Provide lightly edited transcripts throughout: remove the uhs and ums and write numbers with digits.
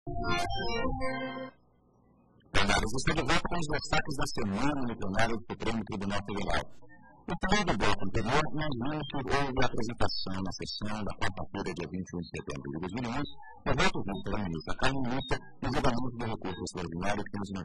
Plenários, estou de volta com os destaques da semana no plenário do Supremo Tribunal Federal. No final do bloco anterior, nós vimos que houve a apresentação na sessão da quarta-feira, dia 21 de setembro de 2011, do voto visto pela ministra Carmen Lúcia no julgamento do recurso extraordinário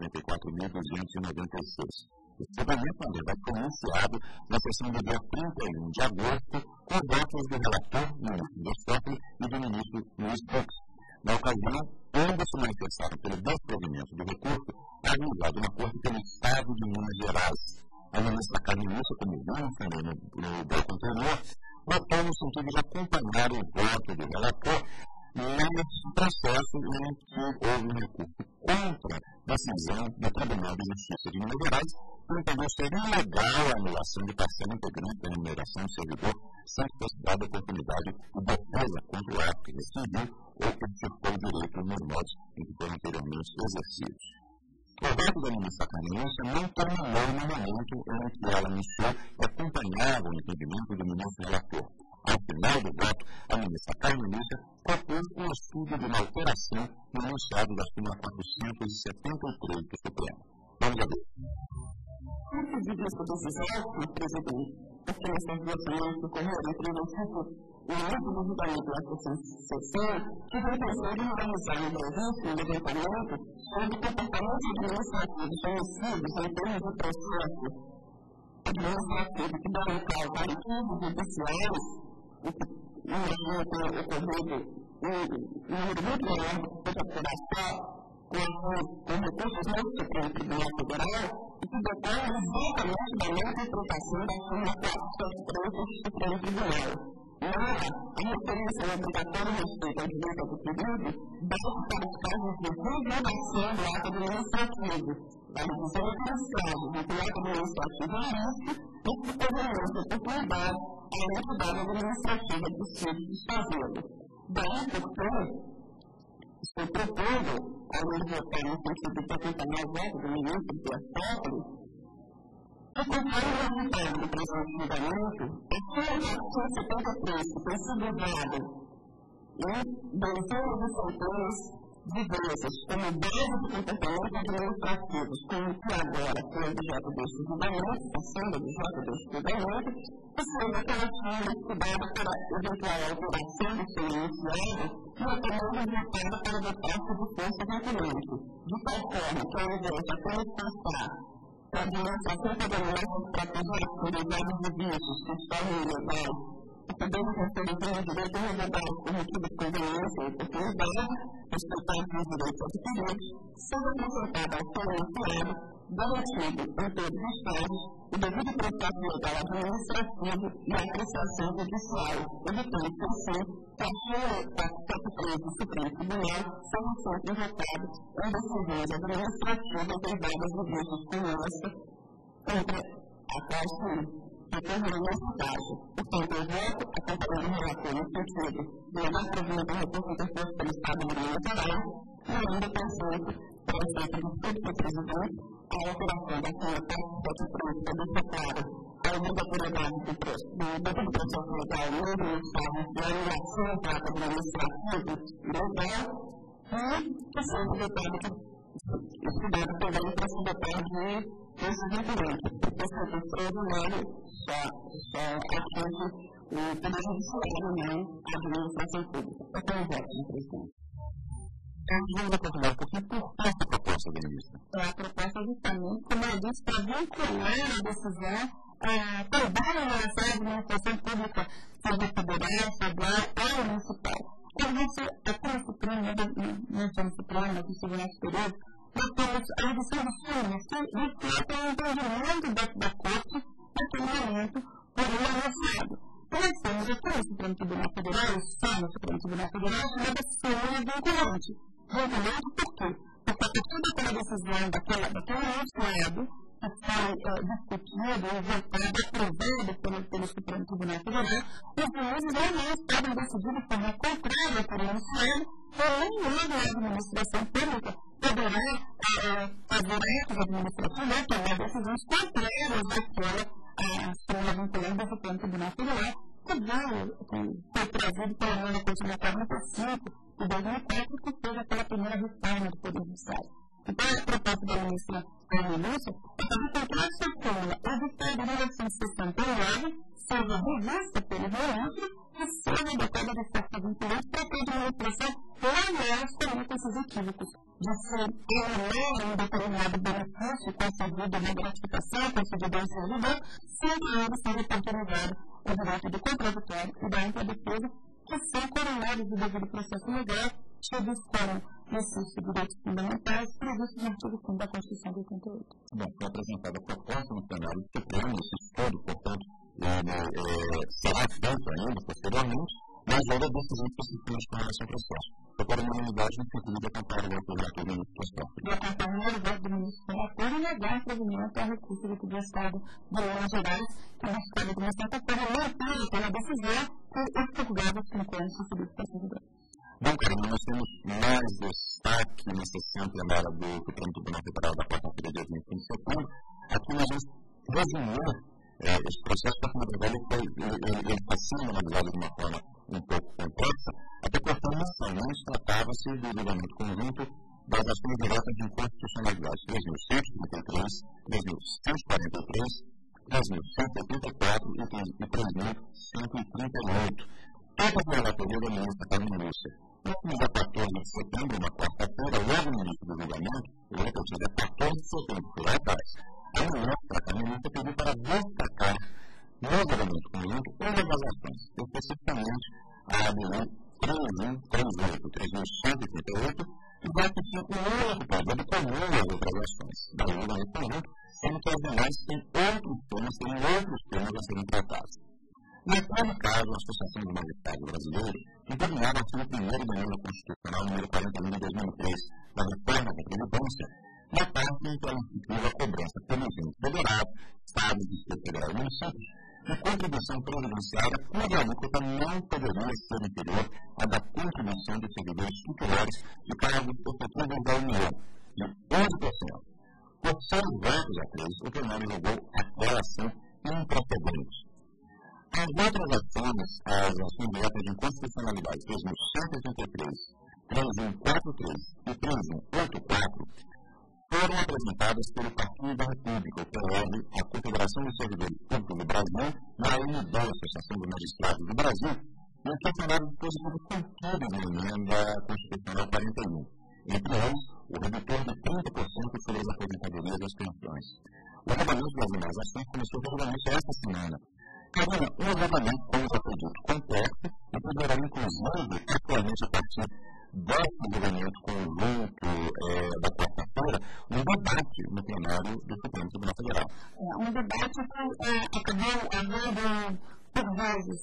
594.296. Esse julgamento, na verdade, foi iniciado na sessão do dia 31 de agosto, com votos do relator, ministro Dias Toffoli, e do ministro Luiz Fux. Na ocasião, ambos se manifestaram pelo desprovimento do recurso ajuizado na Corte pelo Estado de Minas Gerais. A ministra Carmen Lúcia, como vimos também no bloco anterior, votou no sentido de acompanhar o voto do relator nesse processo em que houve um recurso contra a decisão do Tribunal de Justiça de Minas Gerais, que entendeu ser ilegal a anulação de parcela integrante da remuneração do servidor sem que fosse dada a oportunidade de defesa contra o ato que rescindiu ou que exercitou o direito nos modos em que foram anteriormente exercidos. O voto da ministra Carmen Lúcia não terminou no momento em que ela anunciou e acompanhava o entendimento do ministro relator. Ao final do voto, a ministra Carmen Lúcia propôs um estudo de uma alteração no enunciado da súmula 473 do Supremo. Vamos ver. Antes de essa decisão, presidente, porque nessas duas semanas que ocorreram entre o Instituto e o último julgamento da sessão, tive a intenção de organizar no Brasil um levantamento sobre o comportamento administrativo de homicídios em termos de processo administrativo que deram causa a arquivos judiciais, imagino ter ocorrido um número muito maior do que seja com recursos no Supremo Tribunal Federal e que detalham exatamente da não interpretação da súmula 473 do Supremo Tribunal. Nela, a referência ao obrigatório respeito ao direito ao pedido deve para os casos de revogação do ato administrativo, vale dizer que os casos em que o ato administrativo é ilícito e que poderão ser oportunidade à entidade administrativa do sítio desfazendo. Daí, portanto, estou propondo, ao votar no sentido de acompanhar o voto do ministro Dias Toffoli, que conforme o resultado do presente julgamento, a súmula 473, que tem sido usado em dezenas de centenas de vezes como base de comportamento administrativos, como que agora foi objeto deste julgamento, está sendo objeto deste julgamento, e sendo aquela súmula estudada para eventual alteração do seu enunciado e até mesmo votada para votar sob força vinculante, de tal forma que ao invés de apenas passar para a administração federal estratégica com dados de vícios que estão ilegais e podendo restaurar o direito a revogar os corretivos de conveniência e oportunidade, respeitando os direitos adquiridos, sendo apresentada ao seu enunciado, garantido em todos os casos o devido processo legal administrativo e a apreciação judicial, evitando-se assim que a súmula 473 do Supremo Tribunal seja sempre invocada em decisões administrativas derivadas de vícios como esta contra a qual se recorreu nesse caso. Portanto, eu voto acompanhando o relator no sentido de levar provimento ao recurso interposto pelo Estado de Minas Gerais e ainda presente para o efeito do estudo do presidente a alteração da súmula 473 que declara a obrigatoriedade do devido processo legal no enunciado e a anulação do ato administrativo legal e que seja estudado também para se dotar de esse vinculante, porque esse recurso extraordinário só atinge o Poder Judiciário, não a administração pública. Eu tenho um voto, presidente. Vamos continuar um pouquinho por essa proposta da ministra. A proposta justamente, como eu disse, para vincular a decisão toda a relação à administração pública, seja federal, estadual ou municipal. Então, isso, aqui no Supremo, no Supremo, no Tribunal Superior, nós temos a edição de súmulas que refletem o entendimento da Corte naquele momento por um enunciado. Nós temos aqui no Supremo Tribunal Federal, só no Supremo Tribunal Federal, chamada súmula vinculante. Vinculante por quê? Porque a partir daquela decisão, daquele enunciado, que foi discutido e votado, aprovado pelo Supremo Tribunal Federal, os juízes realmente estavam decididos de forma contrária por enunciado, e nenhuma administração pública poderá fazer atos administrativos ou tomar decisões contrárias àquela súmula vinculante do Supremo Tribunal Federal, que foi trazido pela emenda constitucional 45 de 2004, que seja pela primeira reforma do Poder Judiciário. Então, a proposta da ministra Carmen Lúcia é fazer com que essa súmula editada em 1969 seja revista pelo ministro e seja adequada de forma vinculante para que a administração não cometa esses equívocos de se eliminar um determinado benefício concedido, uma gratificação concedida ao servidor, sem que ele seja oportunizado o direito de contraditório e da ampla defesa, que são coronários do devido processo legal, tidos como exercício de direitos fundamentais previstos no artigo 5 da Constituição de 88. Bom, foi apresentada a proposta no plenário do Supremo, esse estudo, portanto, será feito ainda posteriormente, mas houve decisões específicas com relação ao processo. Foi por unanimidade no sentido de acampar o voto do relator do ministro Toffoli. De acompanhar o voto do ministro relator e negar o provimento ao recurso do Estado de Minas Gerais, que na escola de certa forma não apoia pela decisão que expurgava os 5 anos recebidos pela servidor. Bom, Karina, nós temos mais destaque nessa sessão plenária do Supremo Tribunal Federal da quarta-feira, dia 25 de setembro. Aqui nós vamos resumir esse processo, porque na verdade ele está sendo analisado de uma forma um pouco complexa, até porque inicialmente tratava-se do julgamento conjunto das ações diretas de inconstitucionalidade 3.133, 3.143, 3.184 e 3.138. Todas as relatorias da ministra Carmen Lúcia. No dia 14 de setembro, na quarta-feira, logo no início do julgamento, eu vou repetir, dia 14 de setembro, foi lá atrás, a ministra Carmen Lúcia pediu para destacar no julgamento conjunto uma das ações, especificamente a ADI 3.138, e vai pedir um outro pedido comum às outras ações do julgamento conjunto, sendo que as demais têm outros temas a serem tratados. Naquele caso, a Associação dos Magistrados Brasileiros, impugnaram o artigo 1º da Emenda Constitucional número 41 de 2003, da reforma da Previdência, na parte em que ela instituiu a cobrança pelos entes federados, estados, Distrito Federal e municípios, de contribuição previdenciária cuja alíquota não poderia ser inferior à da contribuição de servidores titulares de cargos efetivos da União, de 11%. Por 6 votos a 3, o plenário julgou aquela ação improcedente. As outras ações, as ações diretas de inconstitucionalidade 3.183, 3.143 e 3.184, foram apresentadas pelo Partido da República, o PL, a Confederação dos Servidores Públicos do Brasil e a AMB, a Associação dos Magistrados do Brasil, e o questionário dispositivos contidos na Emenda Constitucional 41. Entre eles, o redutor de 30% sobre as aposentadorias das pensões. O regulamento das demais ações começou regularmente esta semana. Carina, um julgamento, como já foi dito, complexo, e poderá, inclusive, atualmente a partir desse julgamento conjunto da quarta-feira, um debate no plenário do Supremo Tribunal Federal. Um debate que acabou havendo, por vezes,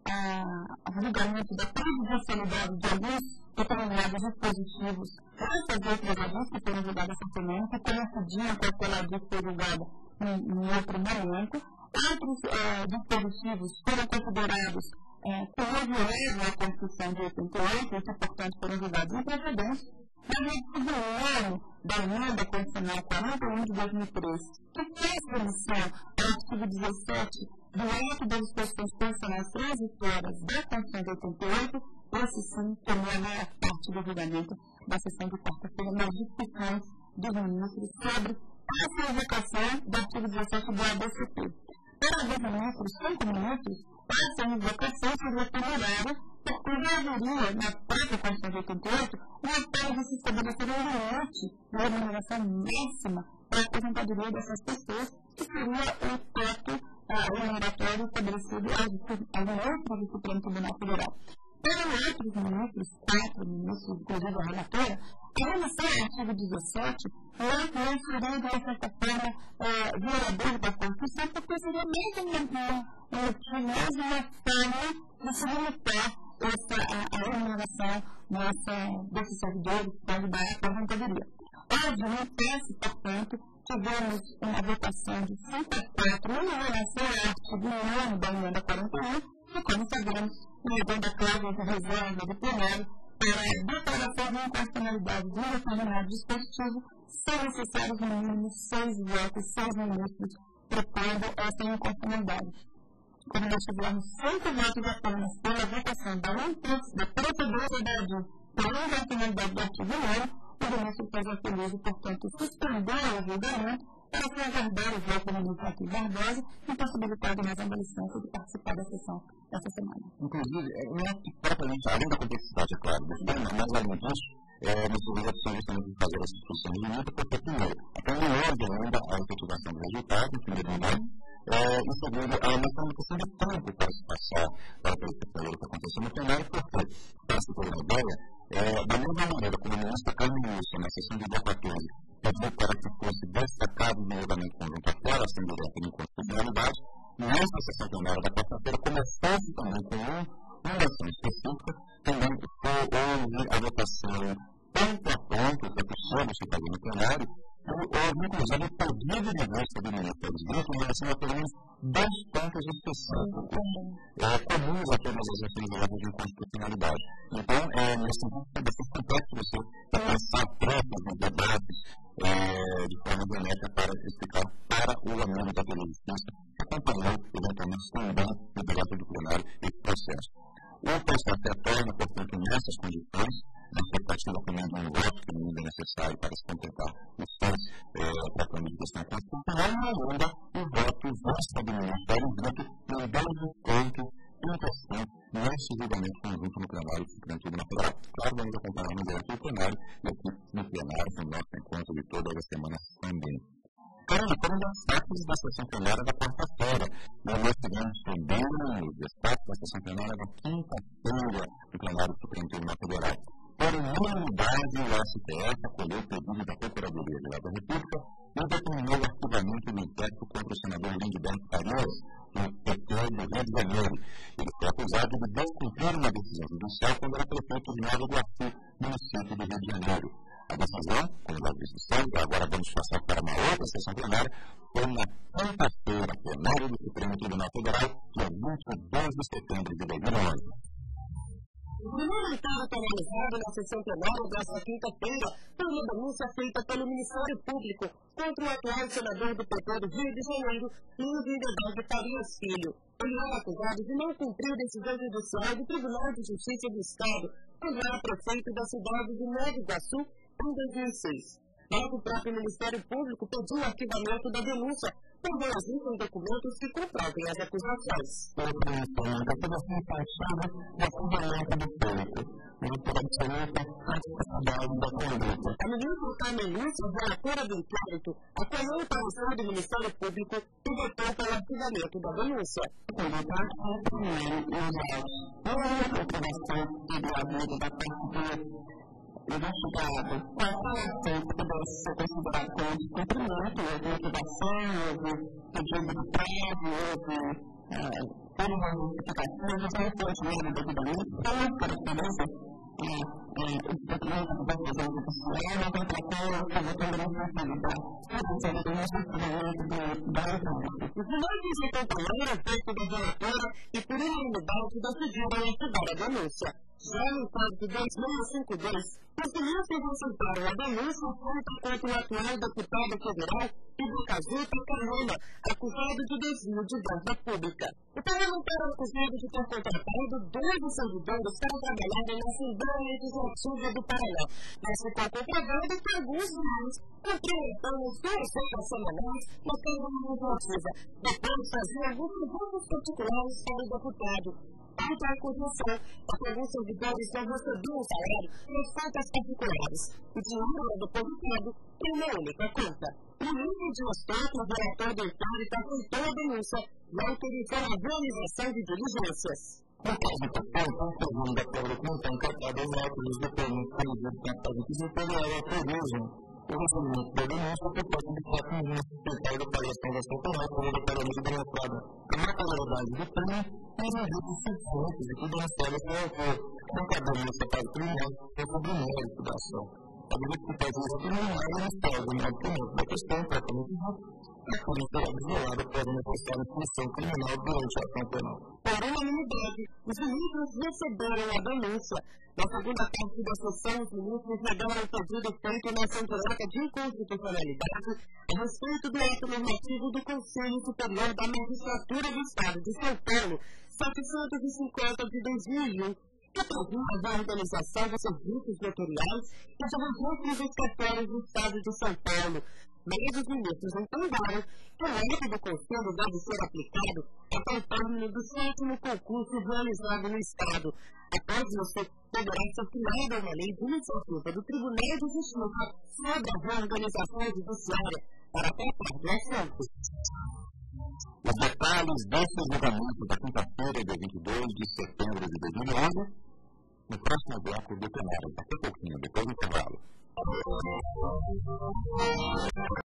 o julgamento da prejudicialidade de alguns determinados dispositivos essas outras leis que foram julgadas recentemente, que coincidiam com aquela lei que foi julgada em outro momento. Outros dispositivos foram considerados como violam a Constituição de 88 e que, portanto, foram julgados imprecedentes, mas no artigo 9 da Emenda Constitucional 41 de 2003, que fez remissão ao artigo 17 do ato das disposições constitucionais transitórias da Constituição de 88, esse sim tomou a maior parte do julgamento da sessão de quarta-feira nas discussões dos ministros sobre essa invocação do artigo 17 do ADCP. Para os ministros, 5 ministros, essa invocação seria temerária, porque já haveria, na própria Constituição de 88, uma forma de se estabelecer um limite de remuneração máxima para a aposentadoria dessas pessoas, que seria o teto remuneratório estabelecido aos ministros do Supremo Tribunal Federal. Para outros ministros, 4 ministros, inclusive a relatora, a remissão ao artigo 17 não seria, de certa forma, violador da Constituição, porque seria mais uma forma de se limitar a remuneração desses servidores que podem dar a aposentadoria. Hoje, no impasse, portanto, tivemos uma votação de 5 a 4 em relação ao artigo 9 da Emenda 41, e, como sabemos, levando a cláusula de reserva do plenário para a declaração de inconstitucionalidade de um determinado dispositivo, são necessários no mínimo 6 votos, 6 ministros propondo essa inconstitucionalidade. Quando nós tivemos 5 votos apenas pela votação da procedência da ADI Além da finalidade do artigo 9, o ministro faz feliz, portanto, suspender o julgamento para se aguardar o voto do ministro Joaquim Barbosa e possibilitar mais uma licença de participar da sessão essa semana. Inclusive, não é que propriamente, além da complexidade, é claro, do tema, mas além disso, nós precisamos justamente fazer essa discussão jurídica, porque, primeiro, até não houve ainda a efetivação do resultado, em primeiro lugar, e segundo, nós temos uma questão de tempo para se passar para a que aconteceu no plenário, porque, para se ter uma ideia, da mesma maneira como o ministro Carlos Lúcio, na sessão de dia 14, pediu para que fosse destacado no julgamento conjunto fora a Assembleia por inconstitucionalidade, nesta sessão plenária da quarta-feira começou-se também com uma ação específica, também houve a votação ponto a ponto, que é possível se fazer no plenário, houve inclusive o pedido de vista do ministro presidente em relação a pelo menos 2 pontos específicos, comuns a todas as ações de inconstitucionalidade. Então, nesse sentido, é bastante complexo você passar trocas nos debates de forma geométrica para explicar para o amigo da televisão que acompanhou, eventualmente, também no debate do plenário esse processo. O processo retorna, portanto, nessas condições, na expectativa também de um voto que ainda é necessário para se completar os 6 tratamentos de questão constitucional, e ainda o voto vasta do Ministério Público em 2 pontos interessantes nesse julgamento conjunto no plenário do Supremo Tribunal Federal. Claro, vamos acompanhar no direto do plenário e aqui no plenário, no nosso encontro de todas as semanas também. Foram destaques da sessão plenária da quarta-feira. Nós tivemos também os destaques da sessão plenária da quinta-feira do plenário do Supremo Tribunal Federal. Por unanimidade, o STF acolheu o pedido da Procuradoria-Geral da República e determinou o arquivamento do inquérito contra o senador Lindbergh Farias, do PT do Rio de Janeiro. Ele foi acusado de descumprir uma decisão judicial quando era prefeito de Nova Iguaçu, município do Rio de Janeiro. A decisão, como já disse, agora vamos passar para uma outra sessão plenária, foi na quinta-feira, plenário do Supremo Tribunal Federal, dia 22 de setembro de 2011. O primeiro encargo realizado na sessão plenária desta quinta-feira foi uma denúncia feita pelo Ministério Público contra o atual senador do PT do Rio de Janeiro, Lindbergh Farias Filho. Ele é acusado de não cumprir decisão judicial do Tribunal de Justiça do Estado, quando era prefeito da cidade de Nova Iguaçu em 2006. Mas o próprio Ministério Público pediu o arquivamento da denúncia, pois existem documentos que comprovem as acusações. A ministra Carmen Lúcia, relatora do inquérito, acolheu o parecer do Ministério Público e votou pelo arquivamento da denúncia. Investigado qualquer ação que pudesse ser considerado como descumprimento, houve motivação, houve pedido de prazo, houve uma justificação, não foi continuado devidamente, pelas características os documentos da decisão judicial, não contratou a votação da responsabilidade. Os direitos de controle feito da relatora e por unanimidade decidiram arquivar a denúncia. Já no caso 2652, os ministros aceitaram a denúncia feita contra o atual deputado federal Ibucazuta Carmona, acusado de desvio de verba pública. O parlamentar é acusado de ter contratado 12 servidores para trabalharem na Assembleia Legislativa do Paraná, mas ficou comprovado que alguns deles cumpriam apenas 2 horas semanais na Câmara Legislativa, depois de fazer alguns serviços particulares para o deputado. Quanto à acusação, é que alguns servidores não recebiam salário nas contas particulares. O dinheiro é depositado em uma única conta. O ministro Dias Toffoli, o relator do inquérito, aceitou a denúncia e autorizou a realização de diligências. No caso do papel, segundo a documentação encartada em autos do público conduzido com a fase de desempenho, autorizam o recebimento da denúncia por parte do próprio ministro secretário da Avaliação da Central, obrigatoriamente demonstrada a materialidade do crime e os registros suficientes de que o Ministério foi autor, não cabendo nessa fase criminal, sobre o mérito da ação. A direita que faz isso não é o Ministério do documento da questão tratamento e a polícia será violada após manifestar a punição criminal durante a ação penal. Por unanimidade, os ministros receberam a denúncia. Na segunda parte da sessão, os ministros negaram o pedido feito na ação direta de inconstitucionalidade a respeito do ato normativo do Conselho Superior da Magistratura do Estado de São Paulo, 750 de 2001, que previa a organização dos serviços vetoriais e de registros dos cartórios do Estado de São Paulo. Mas os ministros entenderam que o mérito do conselho deve ser aplicado até o término do 7º concurso realizado no Estado. Após isso, deverá ser criada uma lei de iniciativa do Tribunal de Justiça sobre a reorganização judiciária para tratar do assunto. Os detalhes desse julgamento da quinta-feira, dia 22 de setembro de 2011, no próximo bloco do plenário, daqui a pouquinho, depois do intervalo.